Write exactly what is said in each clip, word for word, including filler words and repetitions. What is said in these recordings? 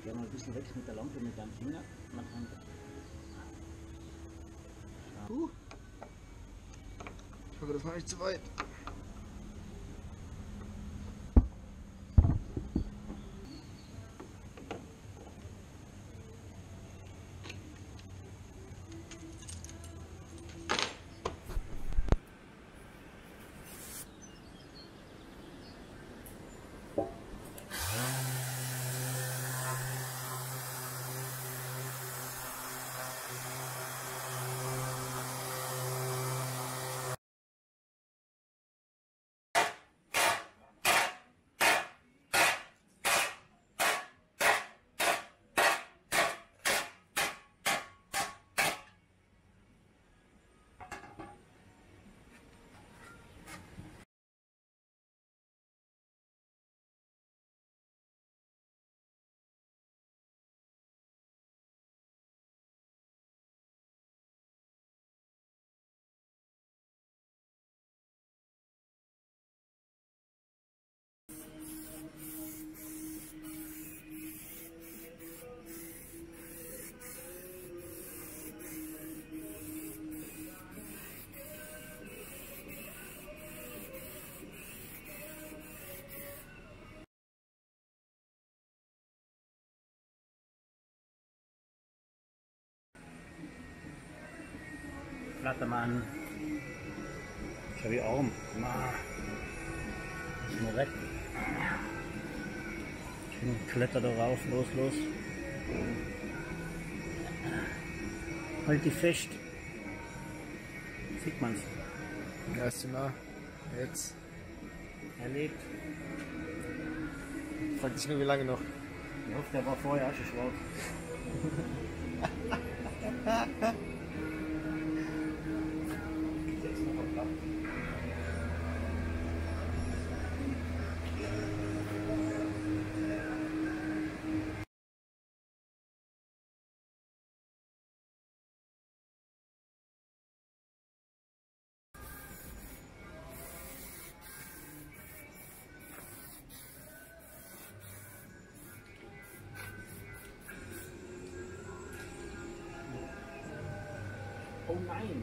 Geh mal ein bisschen weg mit der Lampe, mit deinem Finger. Man kann uh. Aber das war nicht zu weit. Flattermann. Schau wie arm. Ist mal weg. Schön kletter da rauf, los, los. Halt die fest. Sieht man's. Ja, ist zu nah. Jetzt. Er lebt. Fragt sich nur, wie lange noch. Ich hoffe, der war vorher auch schon schwarz. Oh nein!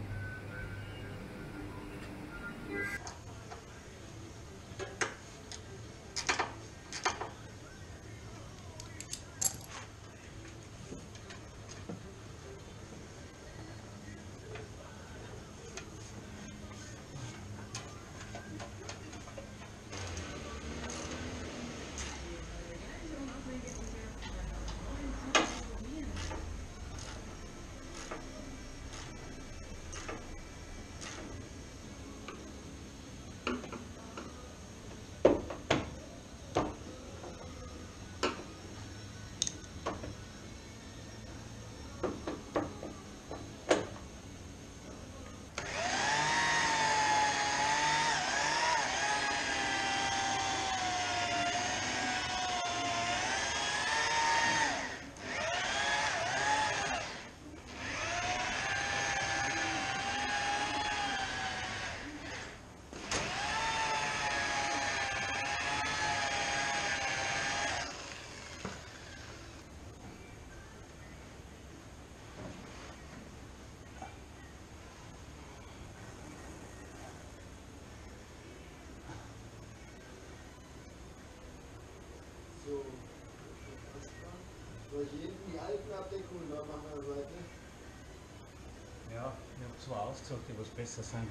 So, soll ich jeden die alten Abdeckungen da machen an der Seite? Ja, ich habe zwei ausgesucht, die was besser sind.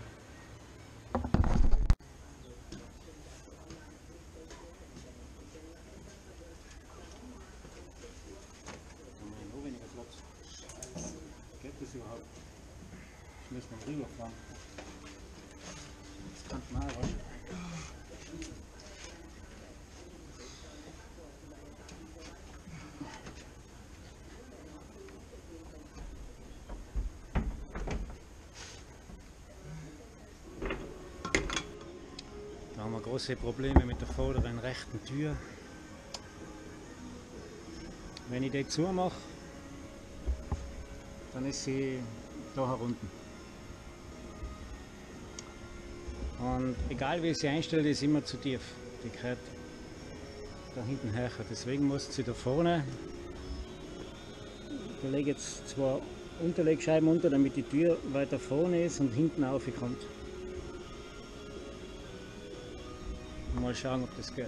Noch weniger Platz. Scheiße. Geht das überhaupt? Ich muss mal rüberfahren. Das kann man auch. Da haben wir große Probleme mit der vorderen rechten Tür. Wenn ich die zumache, dann ist sie da herunten. Und egal wie ich sie einstelle, ist immer zu tief. Die gehört da hinten her. Deswegen muss sie da vorne Da lege jetzt zwei Unterlegscheiben unter, damit die Tür weiter vorne ist und hinten aufkommt. Mal schauen, ob das geht.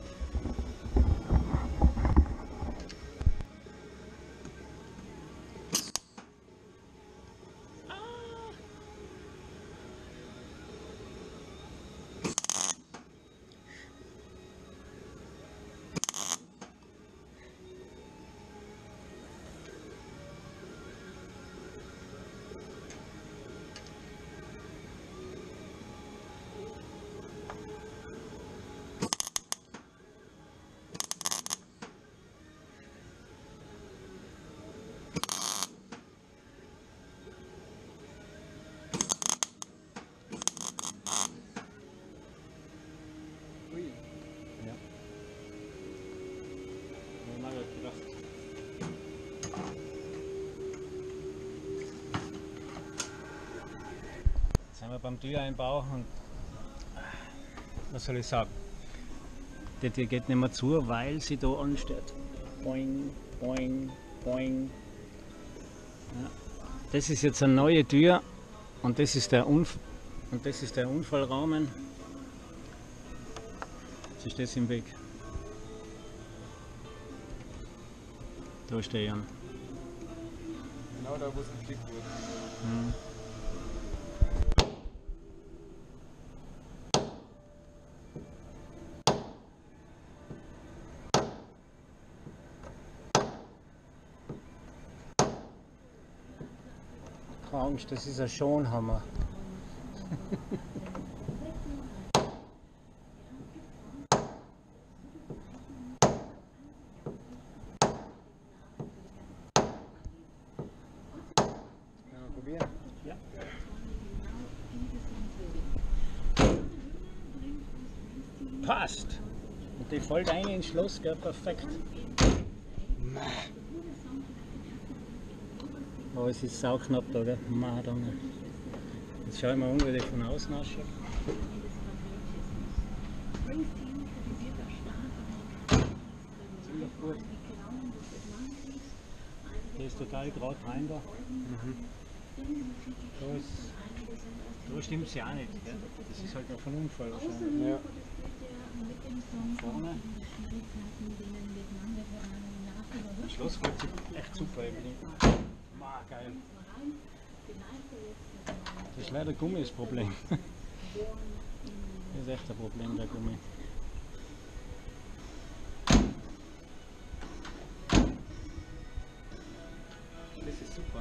Ja. Ja, gedacht. Jetzt sind wir beim Türeinbau und was soll ich sagen? Die Tür geht nicht mehr zu, weil sie da ansteht. Boing, boing, boing. Ja. Das ist jetzt eine neue Tür und das ist der, Unf und das ist der Unfallrahmen. Jetzt ist das im Weg. Da stehe ich an. Genau da, wo es geklickt wurde. Mhm. Keine Angst, das ist ein Schonhammer. Probieren. Ja. Passt! Und die fällt rein ins Schloss, gell? Perfekt. Oh, es ist sauknapp da, gell? Madonna. Jetzt schau ich mal um, wie die von außen ausschaut. Ziemlich gut. Der ist total gerade rein da. Mhm. Da, ist, da stimmt es ja auch nicht. Gell? Das ist halt noch von Unfall wahrscheinlich. Ja. Vorne. Das Schloss fällt sich echt super. Ma, geil. Das ist leider Gummi das Problem. Das ist echt ein Problem, der Gummi. Das ist super.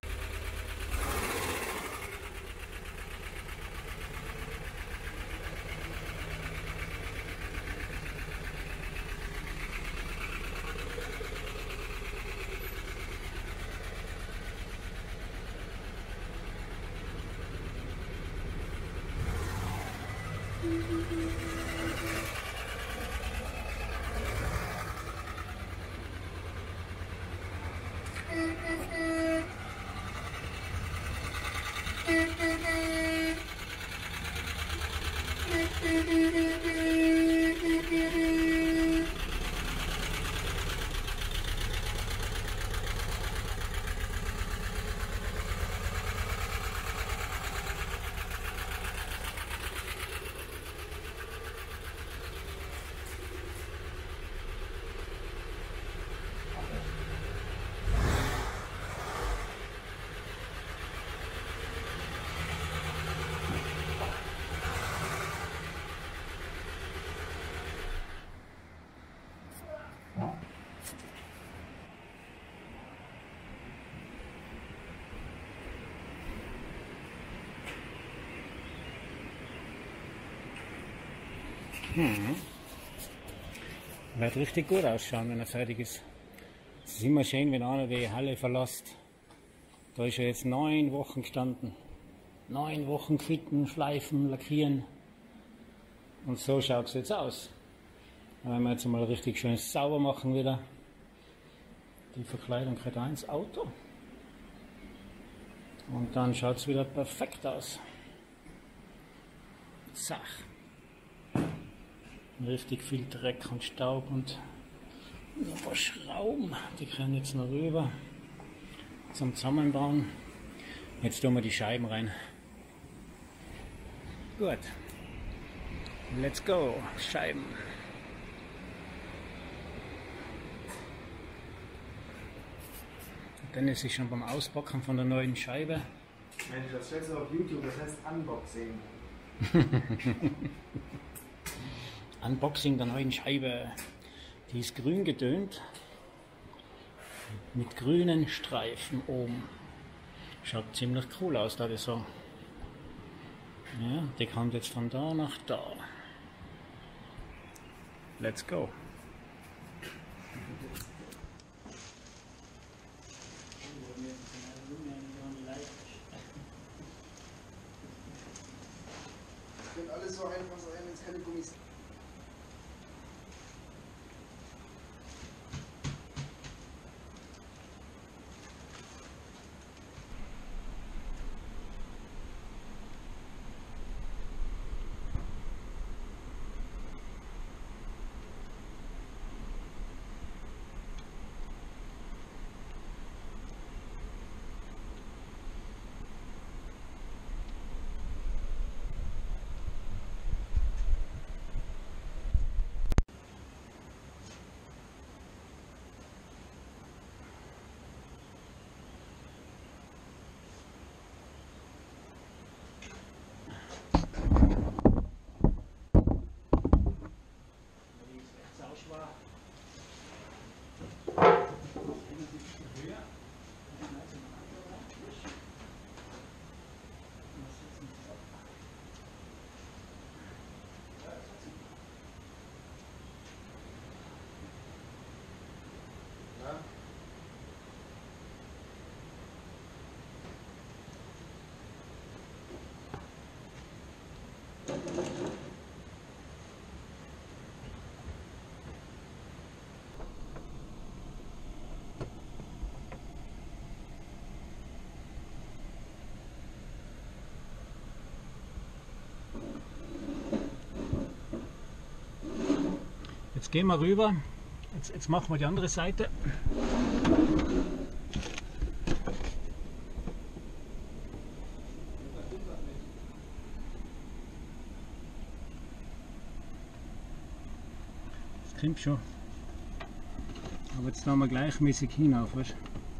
Mhm. Wird richtig gut ausschauen, wenn er fertig ist. Es ist immer schön, wenn einer die Halle verlässt. Da ist er jetzt neun Wochen gestanden. Neun Wochen fitten, schleifen, lackieren. Und so schaut es jetzt aus. Wenn wir jetzt mal richtig schön sauber machen wieder. Die Verkleidung geht auch ins Auto. Und dann schaut es wieder perfekt aus. Sach. Richtig viel Dreck und Staub und ein paar Schrauben, die können jetzt noch rüber. zum Zusammenbauen. Jetzt tun wir die Scheiben rein. Gut. Let's go. Scheiben. Dann ist es schon beim Auspacken von der neuen Scheibe. Mensch, das stellst du auf YouTube, das heißt Unboxing. Unboxing der neuen Scheibe. Die ist grün getönt. Mit grünen Streifen oben. Schaut ziemlich cool aus, da ich sagen. Ja, die kommt jetzt von da nach da. Let's go. Das wird alles so einfach sein, wenn es keine Gummis sind. Jetzt gehen wir rüber. Jetzt, jetzt machen wir die andere Seite. Das kommt schon. Aber jetzt tun wir gleichmäßig hinauf. Weißt?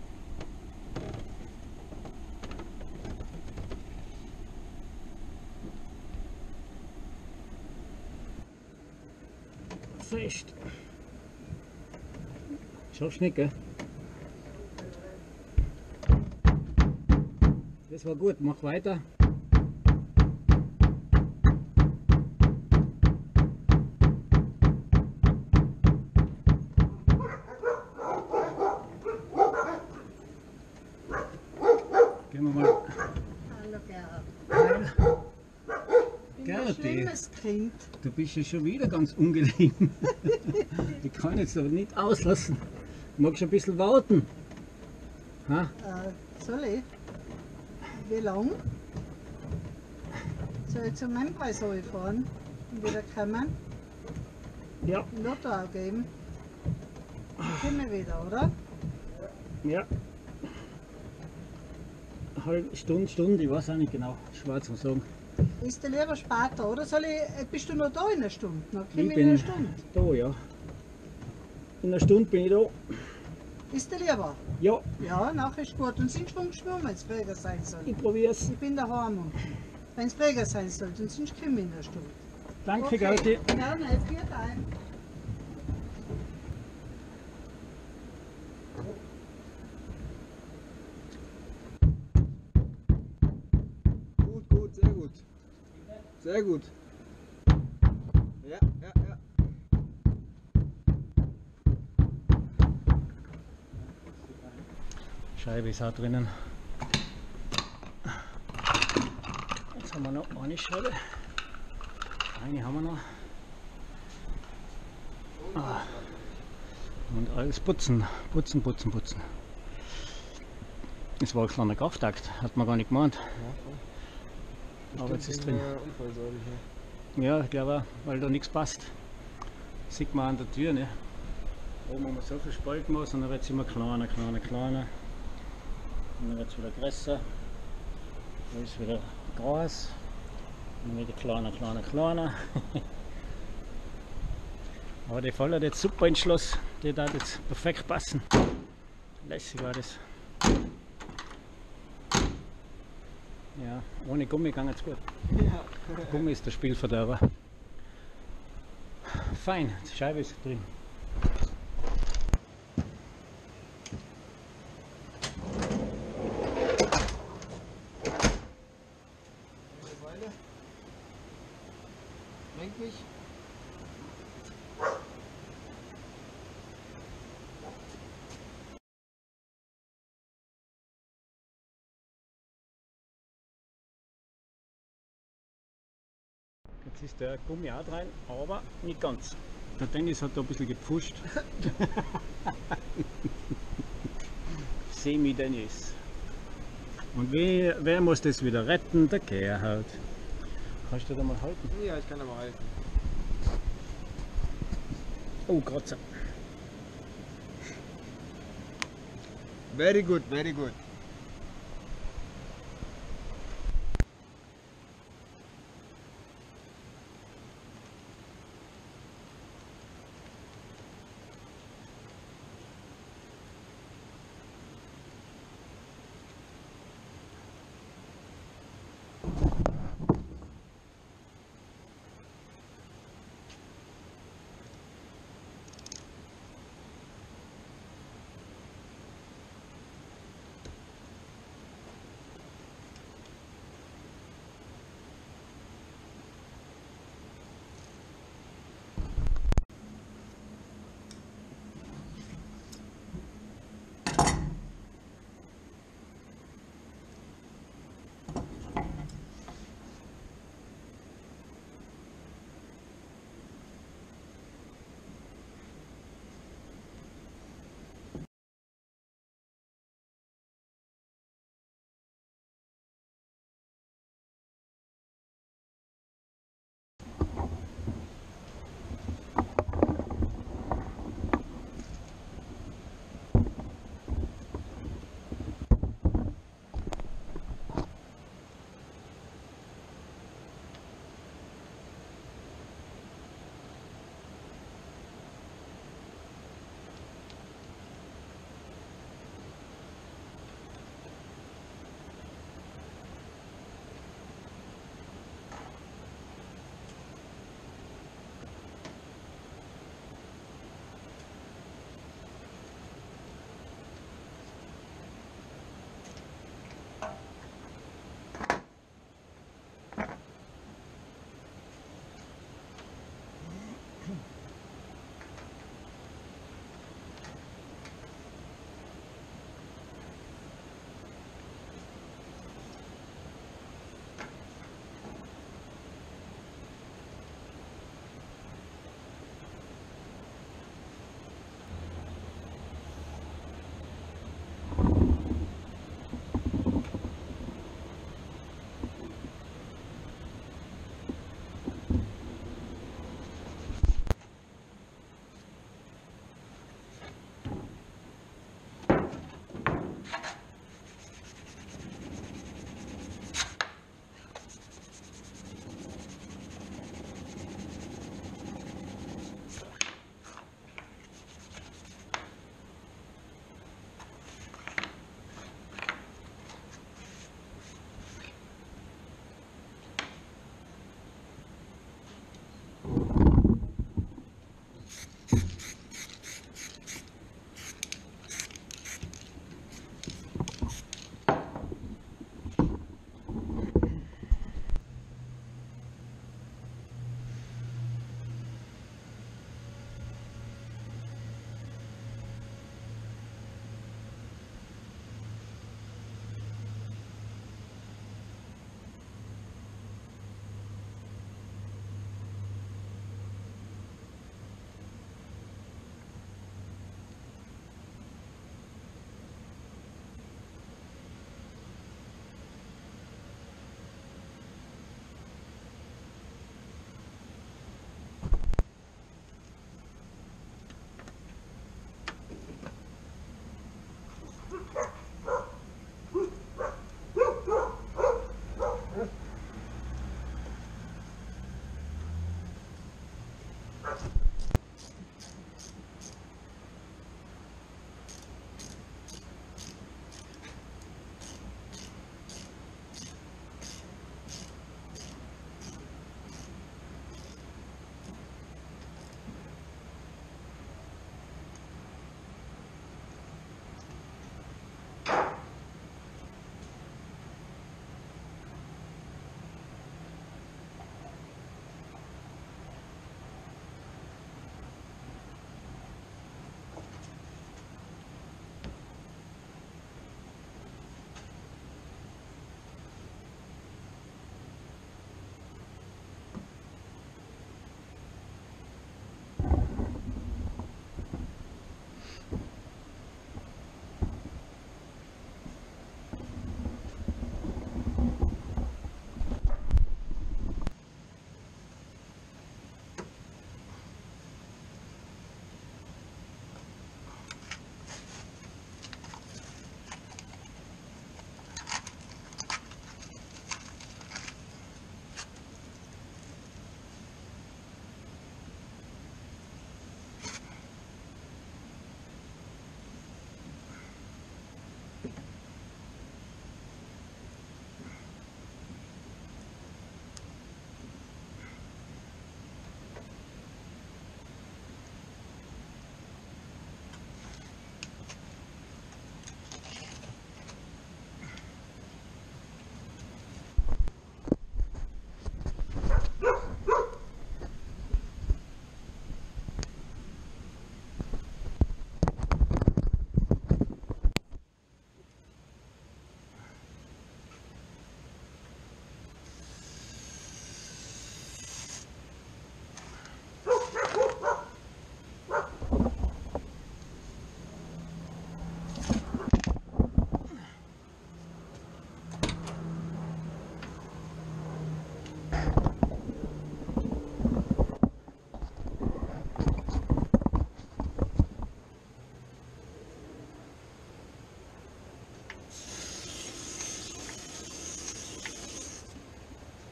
Fest. Schaffst du nicht, gell? Das war gut, mach weiter. Gehen wir mal. Hallo Gerhard. Gerdi, Schlimmes Kind. du bist ja schon wieder ganz ungelegen. Ich kann jetzt aber nicht auslassen. Magst du ein bisschen warten? Ha? Äh, soll ich? Wie lang? Soll ich zum Membreis fahren und wieder kommen? Ja. Lotto auch geben? Dann kommen wir wieder, oder? Ja. Eine halbe Stunde, Stunde, ich weiß auch nicht genau. Schwer zu sagen. Ist der lieber später, oder? Soll ich, bist du noch da in einer Stunde? Noch Ich komme ich in bin einer Stunde. da, ja. In einer Stunde bin ich da. Ist der lieber? Ja, Ja, nachher ist gut. Und sind schon geschwommen, wenn es Präger sein soll. ich probier's. Ich bin daheim. Wenn es Präger sein soll, dann sonst komme ich in einer Stunde. Danke, Gerdi. Gerne, es geht ein. Gut, gut, sehr gut. Sehr gut. Ja, ja, ja. Scheibe ist auch drinnen. Jetzt haben wir noch eine Scheibe. Eine haben wir noch. Ah. Und alles putzen, putzen, putzen, putzen. Das war ein kleiner Kraftakt, hat man gar nicht gemeint. Aber jetzt ist drin. Ja, ich glaube auch, weil da nichts passt. Sieht man an der Tür. Ne? Oben haben wir so viel Spalten gemacht und dann wird es immer kleiner, kleiner, kleiner. Und dann wird es wieder größer. Da ist wieder Gras. Und wieder kleiner, kleiner, kleiner. Aber die Fall hat jetzt super entschlossen. Die darf jetzt perfekt passen. Lässig war das. Ja, ohne Gummi ging es gut. Ja. Gummi ist der Spielverderber. Fein, die Scheibe ist drin. Eine Weile. Lenk mich. Jetzt ist der Gummi auch rein, aber nicht ganz. Der Dennis hat da ein bisschen gepfuscht. Semi-Dennis. Und wer, wer muss das wieder retten? Der Gerhard. Kannst du da mal halten? Ja, ich kann aber halten. Oh, Kratzer. Very good, very good.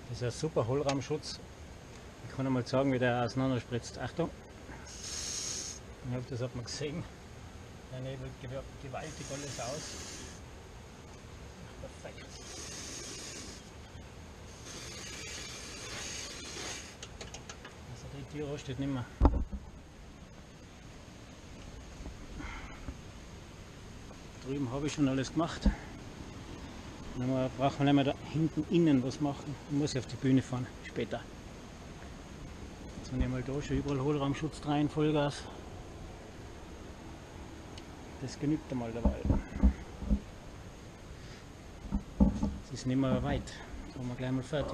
Das ist ein super Hohlraumschutz. Ich kann einmal sagen, wie der auseinander spritzt. Achtung! Ich hoffe, das hat man gesehen. Der nebelt gewaltig alles aus. Perfekt. Also die Tür rostet nicht mehr. Drüben habe ich schon alles gemacht. Dann braucht man nicht mehr da hinten innen was machen. Ich muss auf die Bühne fahren, später. Jetzt habe ich mal da schon überall Hohlraumschutz rein, Vollgas. Das genügt einmal dabei. Es ist nicht mehr weit. Jetzt sind wir gleich mal fertig.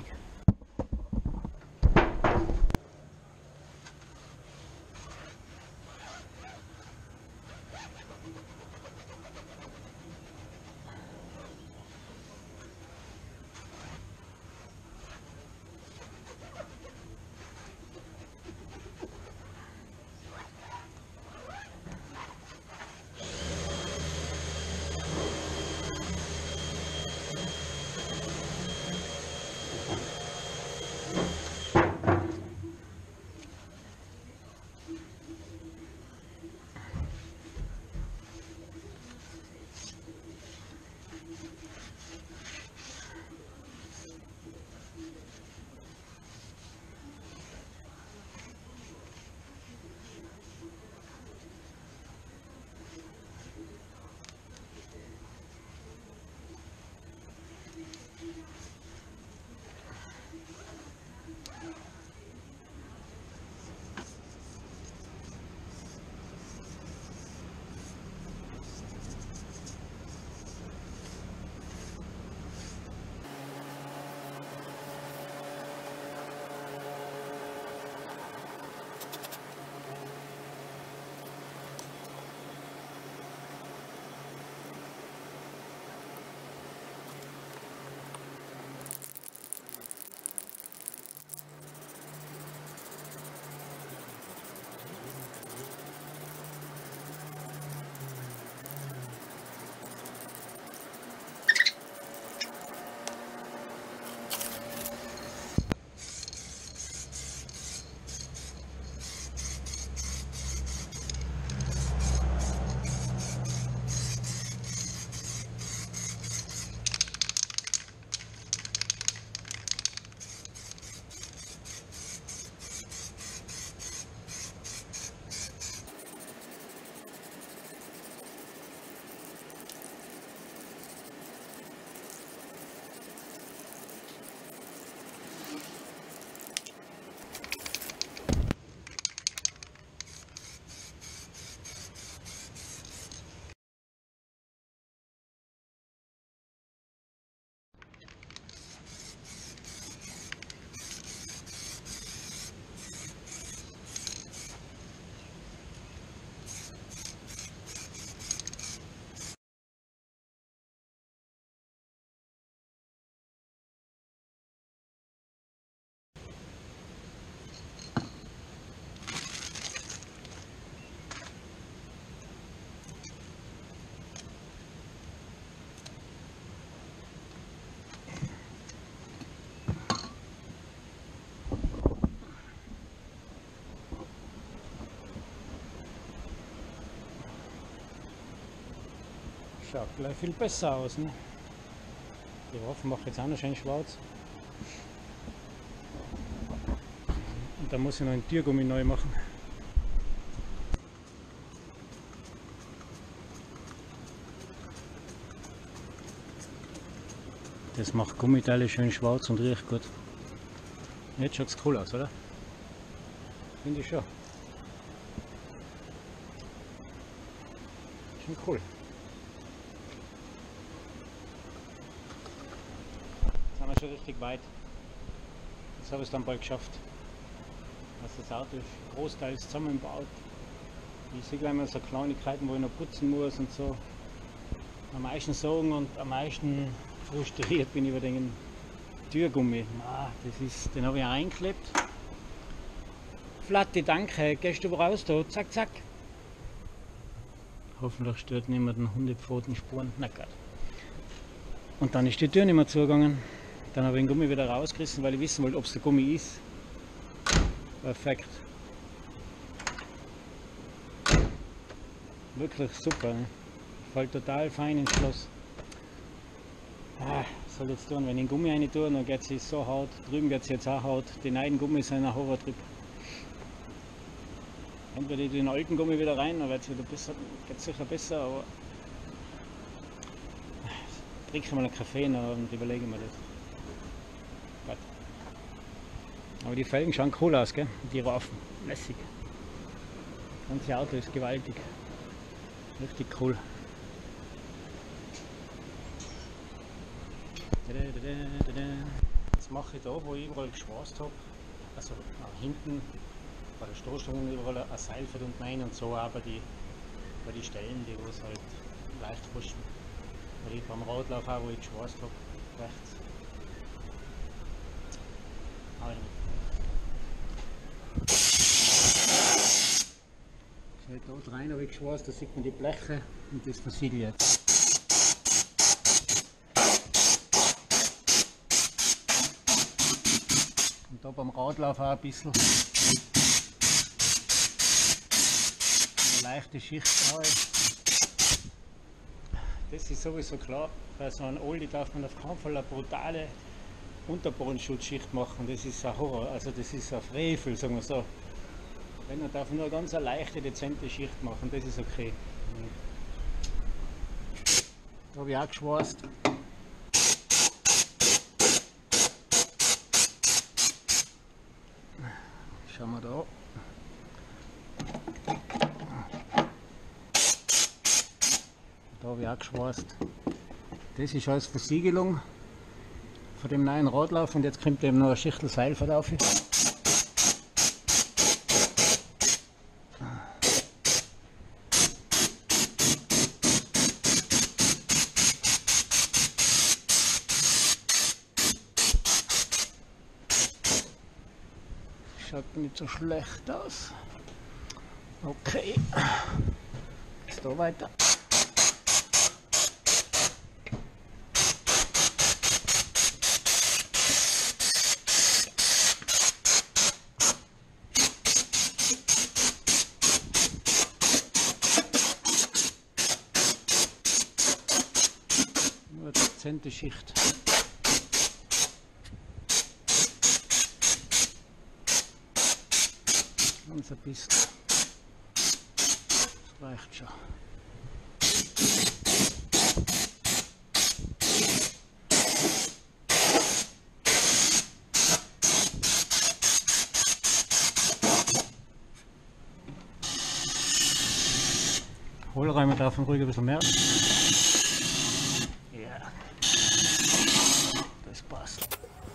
Schaut gleich viel besser aus, ne? Die Waffe macht jetzt auch noch schön schwarz. Und da muss ich noch ein Türgummi neu machen. Das macht Gummiteile schön schwarz und riecht gut. Jetzt schaut es cool aus, oder? Finde ich schon. Schon cool. Jetzt sind wir schon richtig weit. Jetzt habe ich es dann bald geschafft. Also das Auto ist großteils zusammengebaut. Ich sehe gleich mal so Kleinigkeiten, wo ich noch putzen muss und so. Am meisten Sorgen und am meisten frustriert bin ich über den Türgummi. Ah, das ist, den habe ich eingeklebt. Flatte, danke. Gehst du raus da? Zack, zack. Hoffentlich stört niemand den Hundepfotenspuren. Na Gott. Und dann ist die Tür nicht mehr zugegangen. Dann habe ich den Gummi wieder rausgerissen, weil ich wissen wollte, ob es der Gummi ist. Perfekt. Wirklich super. Ne? Fällt total fein ins Schloss. Ah, was soll ich jetzt tun? Wenn ich den Gummi rein tue, dann geht es so hart. Drüben geht es jetzt auch hart. Die neuen Gummis sind ein Horrortrip. Entweder ich den alten Gummi wieder rein, dann wird es wieder besser, geht sicher besser, aber ich trinke mal einen Kaffee und überlege mir das. Gut. Aber die Felgen schauen cool aus, gell? Die Raufen, lässig. Das ganze Auto ist gewaltig. Richtig cool. Jetzt mache ich da, wo ich überall geschweißt habe, also hinten bei der Stoßstange überall ein Seil für unten rein und so auch bei die, bei die Stellen, die wo es halt leicht frischen. Weil ich beim Radlauf auch, wo ich geschweißt habe, rechts. Also. Dort rein habe ich geschweißt, da sieht man die Bleche und das versiegelt jetzt. Und da beim Radlauf auch ein bisschen. Leichte Schicht auch. Das ist sowieso klar, bei so einem Oldie darf man auf keinen Fall eine brutale Unterbodenschutzschicht machen, das ist ein Horror, also das ist ein Frevel, sagen wir so. Wenn, dann darf man nur eine ganz eine leichte, dezente Schicht machen, das ist okay. Da habe ich auch geschweißt. Schauen wir da. Da habe ich auch geschweißt. Das ist alles Versiegelung von dem neuen Radlauf und jetzt kommt eben noch eine Schichtel Seil drauf. Schaut nicht so schlecht aus. Okay, jetzt da weiter. Nur eine dezente Schicht. Ganz ein bisschen. Das reicht schon. Hohlräume darf man ruhig ein bisschen mehr. Ja, das passt.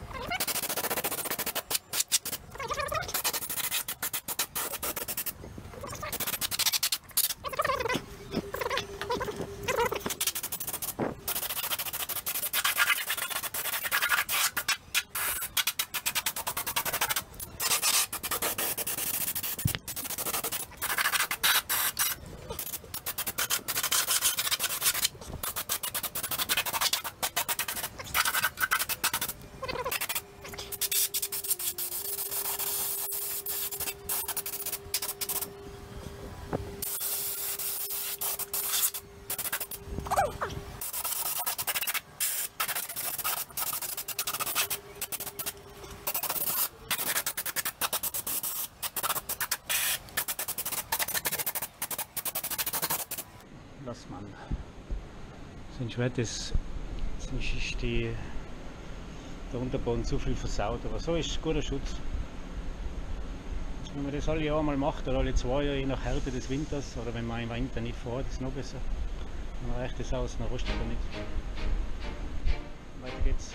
Lass man. Sonst wird das, sonst ist die, der Unterboden zu viel versaut, aber so ist es guter Schutz. Wenn man das alle Jahre mal macht oder alle zwei Jahre, je nach Härte des Winters, oder wenn man im Winter nicht fährt, ist es noch besser. Dann reicht das aus, dann rostet er nicht. Weiter geht's.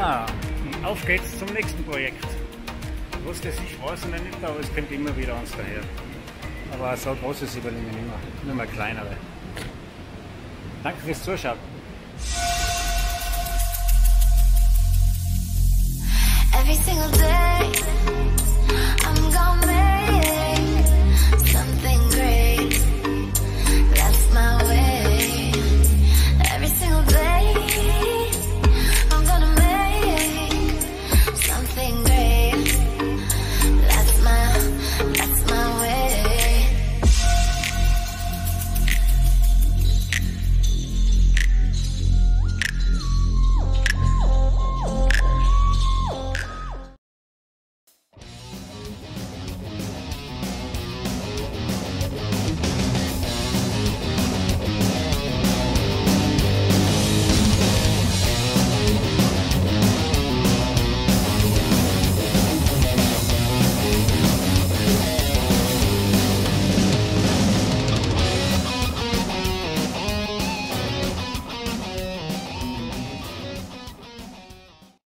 Ja, auf geht's zum nächsten Projekt. Was das ist, weiß ich noch nicht, aber es kommt immer wieder uns daher. Aber so großes übernehmen wir immer, nur mal kleinere. Danke fürs Zuschauen. Every single day